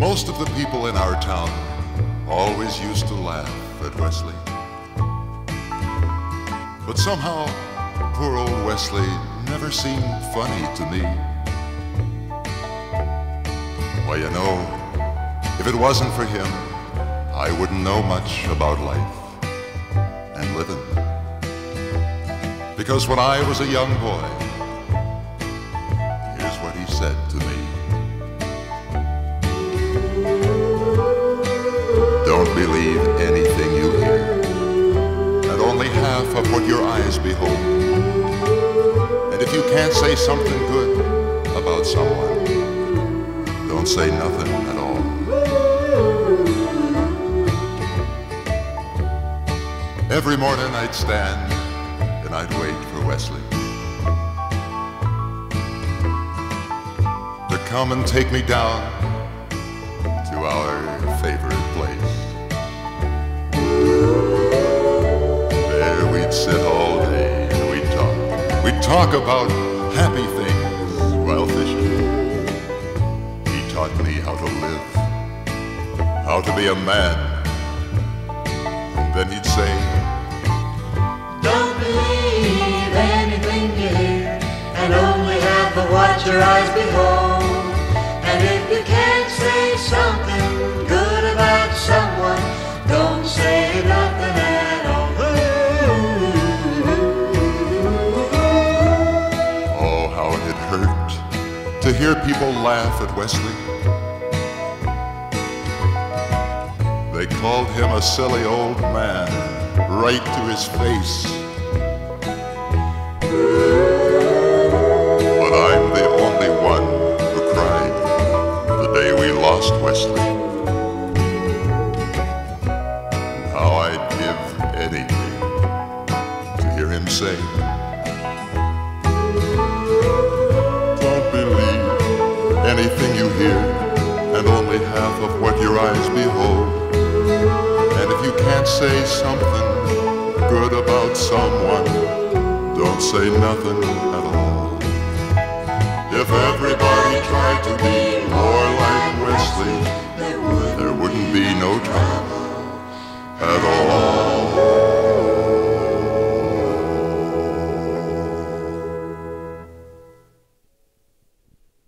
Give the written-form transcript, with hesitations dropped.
Most of the people in our town always used to laugh at Wesley. But somehow, poor old Wesley never seemed funny to me. Why, you know, if it wasn't for him, I wouldn't know much about life and living. Because when I was a young boy, here's what he said to me. Don't believe anything you hear, and only half of what your eyes behold. And if you can't say something good about someone, don't say nothing at all. Every morning I'd stand and I'd wait for Wesley to come and take me down to our favorite place. There we'd sit all day and we'd talk. We'd talk about happy things while fishing. He taught me how to live, how to be a man. And then he'd say, don't believe anything you hear, and only half of what your eyes behold. And if you can't say something good about someone, don't say nothing at all. Oh, how it hurt to hear people laugh at Wesley. They called him a silly old man right to his face. But I'm the only one who cried the day we lost Wesley. How I'd give anything to hear him say, don't believe anything you hear, and only half of what your eyes behold. And if you can't say something good about someone, don't say nothing at all. If everybody tried to be more like